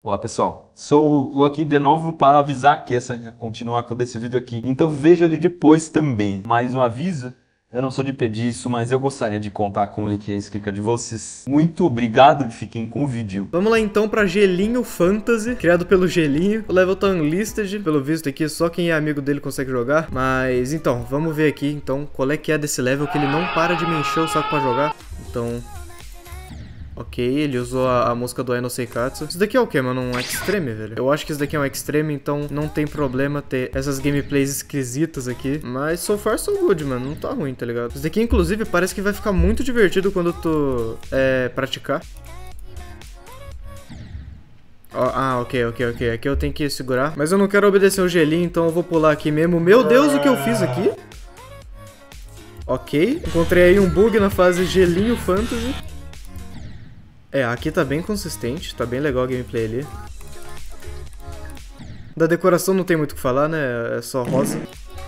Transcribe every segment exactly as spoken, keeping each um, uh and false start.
Olá pessoal, sou aqui de novo para avisar que essa é continuar com esse vídeo aqui, então veja ele depois também. Mais um aviso, eu não sou de pedir isso, mas eu gostaria de contar com o link aí escrito de vocês. Muito obrigado e fiquem com o vídeo. Vamos lá então pra Gelinho Fantasy, criado pelo Gelinho. O level tá unlisted, pelo visto aqui, só quem é amigo dele consegue jogar. Mas então, vamos ver aqui então qual é que é desse level, que ele não para de me encher o saco pra jogar. Então... ok, ele usou a, a música do Ai Seikatsu. Isso daqui é o que, mano? Um Extreme, velho? Eu acho que isso daqui é um Extreme, então não tem problema ter essas gameplays esquisitas aqui. Mas so far so good, mano. Não tá ruim, tá ligado? Isso daqui, inclusive, parece que vai ficar muito divertido quando tu é, praticar. Oh, ah, ok, ok, ok. Aqui eu tenho que segurar. Mas eu não quero obedecer o gelinho, então eu vou pular aqui mesmo. Meu Deus, o que eu fiz aqui? Ok. Encontrei aí um bug na fase Gelinho Fantasy. É, aqui tá bem consistente, tá bem legal a gameplay ali. Da decoração não tem muito o que falar, né? É só rosa.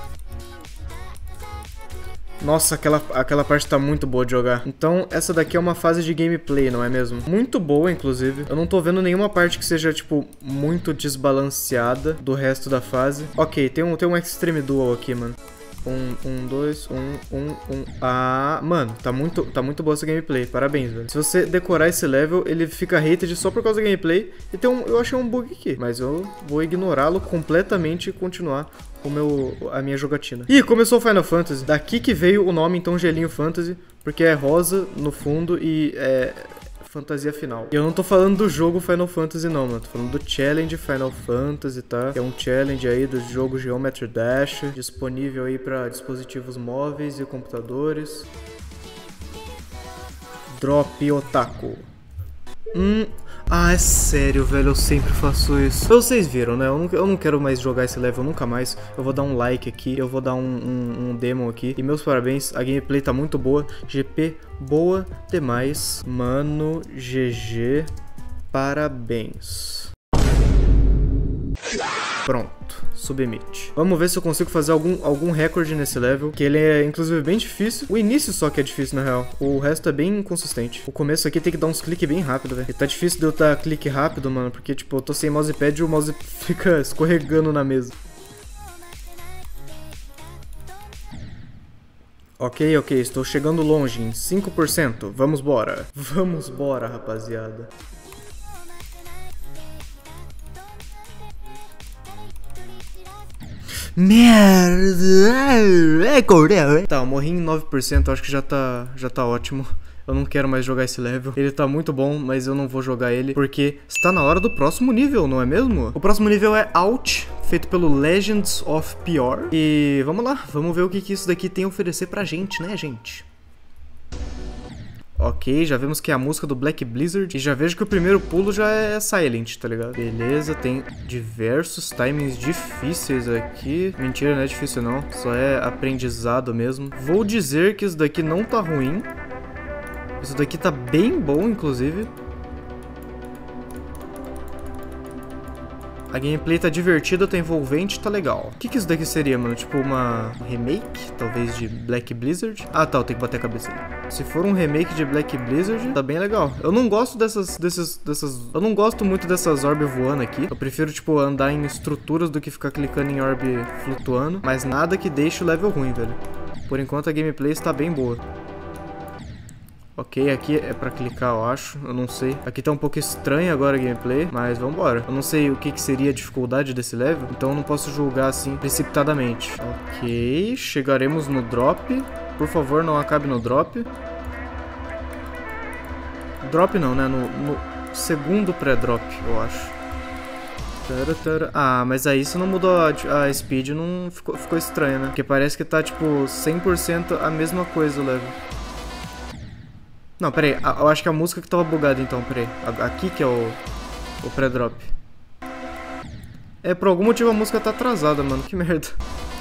Nossa, aquela, aquela parte tá muito boa de jogar. Então, essa daqui é uma fase de gameplay, não é mesmo? Muito boa, inclusive. Eu não tô vendo nenhuma parte que seja, tipo, muito desbalanceada do resto da fase. Ok, tem um, tem um Extreme Dual aqui, mano. Um, um, dois, um, um, um. Ah, mano, tá muito, tá muito boa essa gameplay. Parabéns, velho. Se você decorar esse level, ele fica hated só por causa da gameplay. E tem um, eu achei um bug aqui, mas eu vou ignorá-lo completamente e continuar o meu, a minha jogatina. Ih, começou o Final Fantasy. Daqui que veio o nome, então, Gelinho Fantasy. Porque é rosa no fundo e é... fantasia final. E eu não tô falando do jogo Final Fantasy não, mano. Tô falando do challenge Final Fantasy, tá? Que é um challenge aí do jogo Geometry Dash, disponível aí pra dispositivos móveis e computadores. Drop Otaku. Hum... Ah, é sério, velho, eu sempre faço isso. Vocês viram, né? Eu não, eu não quero mais jogar esse level nunca mais. Eu vou dar um like aqui, eu vou dar um, um, um demo aqui. E meus parabéns, a gameplay tá muito boa. G P boa demais. Mano, G G, parabéns. Pronto, submit. Vamos ver se eu consigo fazer algum, algum recorde nesse level, que ele é inclusive bem difícil. O início só que é difícil na real, o resto é bem inconsistente. O começo aqui tem que dar uns cliques bem rápido, velho. E tá difícil de eu dar clique rápido, mano, porque tipo, eu tô sem mousepad e o mouse fica escorregando na mesa. Ok, ok, estou chegando longe em cinco por cento. Vamos bora. Vamos bora, rapaziada. Merda! É Coreia. Tá, eu morri em nove por cento, acho que já tá, já tá ótimo. Eu não quero mais jogar esse level. Ele tá muito bom, mas eu não vou jogar ele, porque está na hora do próximo nível, não é mesmo? O próximo nível é Out, feito pelo Legends of P R. E vamos lá, vamos ver o que, que isso daqui tem a oferecer pra gente, né, gente? Ok, já vemos que é a música do Black Blizzard. E já vejo que o primeiro pulo já é Silent, tá ligado? Beleza, tem diversos timings difíceis aqui. Mentira, não é difícil não. Só é aprendizado mesmo. Vou dizer que isso daqui não tá ruim. Isso daqui tá bem bom, inclusive. A gameplay tá divertida, tá envolvente, tá legal. O que que isso daqui seria, mano? Tipo uma remake, talvez, de Black Blizzard? Ah, tá, eu tenho que bater a cabeça ali. Se for um remake de Black Blizzard, tá bem legal. Eu não gosto dessas, dessas, dessas... Eu não gosto muito dessas orb voando aqui. Eu prefiro, tipo, andar em estruturas do que ficar clicando em orb flutuando. Mas nada que deixe o level ruim, velho. Por enquanto a gameplay está bem boa. Ok, aqui é pra clicar, eu acho. Eu não sei. Aqui tá um pouco estranho agora a gameplay, mas vambora. Eu não sei o que, que seria a dificuldade desse level, então eu não posso julgar assim precipitadamente. Ok, chegaremos no drop. Por favor, não acabe no drop. Drop não, né? No, no segundo pré-drop, eu acho. Ah, mas aí isso não mudou a, a speed, não ficou, ficou estranho, né? Porque parece que tá tipo cem por cento a mesma coisa o level. Não, peraí, eu acho que a música que tava bugada então, peraí. Aqui que é o, o pré-drop. É, por algum motivo a música tá atrasada, mano, que merda.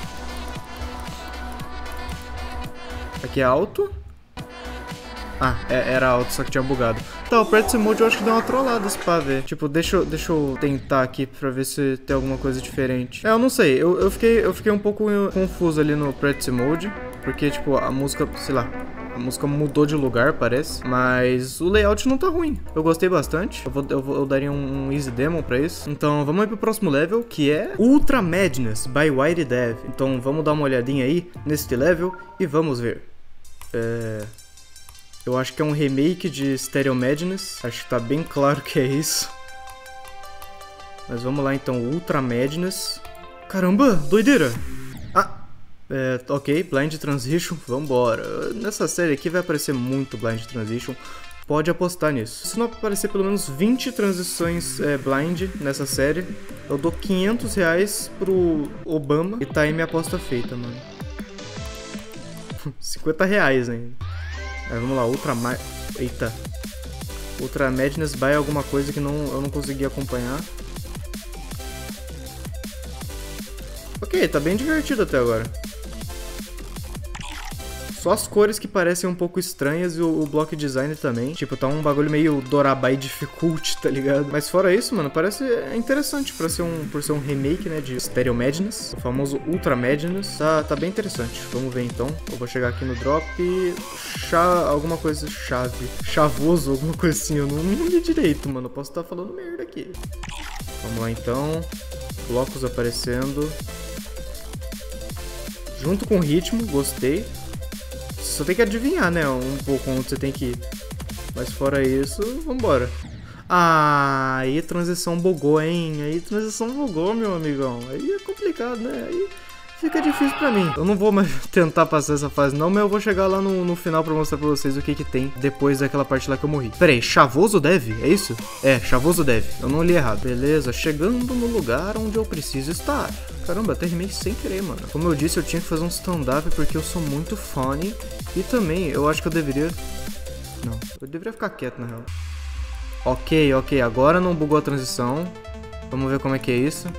Aqui é alto. Ah, é, era alto, só que tinha bugado. Tá, o Pretzel Mode eu acho que deu uma trollada esse pá, velho. Tipo, deixa eu, deixa eu tentar aqui pra ver se tem alguma coisa diferente. É, eu não sei, eu, eu, fiquei, eu fiquei um pouco confuso ali no Pretzel Mode. Porque, tipo, a música, sei lá... A música mudou de lugar, parece. Mas o layout não tá ruim. Eu gostei bastante. Eu, vou, eu, vou, eu daria um, um easy demo pra isso. Então vamos aí pro próximo level, que é Ultra Madness by White Dev. Então vamos dar uma olhadinha aí neste level e vamos ver. É... Eu acho que é um remake de Stereo Madness. Acho que tá bem claro que é isso. Mas vamos lá então, Ultra Madness. Caramba, doideira! Ah! É, ok, Blind Transition, vambora. Nessa série aqui vai aparecer muito Blind Transition, pode apostar nisso. Se não aparecer pelo menos vinte transições é, blind nessa série, eu dou quinhentos reais pro Obama e tá aí minha aposta feita, mano. cinquenta reais ainda. Aí vamos lá, Ultra Ma... Eita. Ultra Madness by alguma coisa que não, eu não consegui acompanhar. Ok, tá bem divertido até agora. Só as cores que parecem um pouco estranhas e o, o block design também. Tipo, tá um bagulho meio Dorabai Difficult, tá ligado? Mas fora isso, mano, parece interessante pra ser um, por ser um remake, né, de Stereo Madness. O famoso Ultra Madness. Tá, tá bem interessante. Vamos ver então. Eu vou chegar aqui no drop. Chá, alguma coisa chave. Chavoso, alguma coisa assim. Eu não, não li direito, mano. Eu posso estar falando merda aqui. Vamos lá então. Blocos aparecendo. Junto com o ritmo, gostei. Só tem que adivinhar, né, um pouco onde você tem que ir. Mas fora isso, vambora. Ah, aí a transição bugou, hein? Aí a transição bugou, meu amigão. Aí é complicado, né? Aí fica difícil pra mim. Eu não vou mais tentar passar essa fase não, mas eu vou chegar lá no, no final pra mostrar pra vocês o que que tem depois daquela parte lá que eu morri. Pera aí, Chavoso Dev? É isso? É, Chavoso Dev. Eu não li errado. Beleza, chegando no lugar onde eu preciso estar. Caramba, até rimei sem querer, mano. Como eu disse, eu tinha que fazer um stand-up porque eu sou muito funny. E também, eu acho que eu deveria... Não, eu deveria ficar quieto, na real. Ok, ok, agora não bugou a transição. Vamos ver como é que é isso.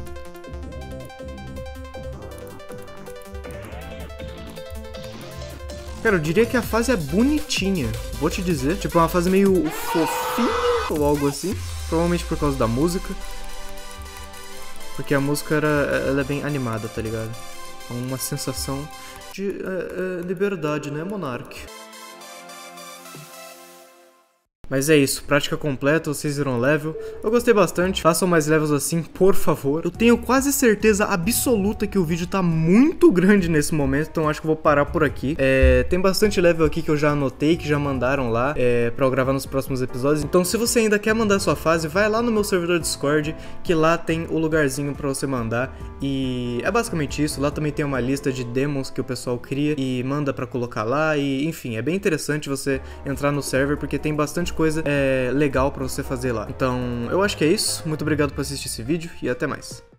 Cara, eu diria que a fase é bonitinha. Vou te dizer. Tipo, é uma fase meio fofinha ou algo assim. Provavelmente por causa da música. Porque a música era, ela é bem animada, tá ligado? É uma sensação de é, é, liberdade, né, Monark? Mas é isso, prática completa, vocês viram o level. Eu gostei bastante, façam mais levels assim, por favor. Eu tenho quase certeza absoluta que o vídeo tá muito grande nesse momento, então acho que eu vou parar por aqui. É, tem bastante level aqui que eu já anotei, que já mandaram lá, é, pra eu gravar nos próximos episódios. Então se você ainda quer mandar sua fase, vai lá no meu servidor Discord, que lá tem o lugarzinho pra você mandar. E é basicamente isso, lá também tem uma lista de demos que o pessoal cria e manda pra colocar lá. E enfim, é bem interessante você entrar no server, porque tem bastante coisa coisa é, legal pra você fazer lá. Então, eu acho que é isso. Muito obrigado por assistir esse vídeo e até mais.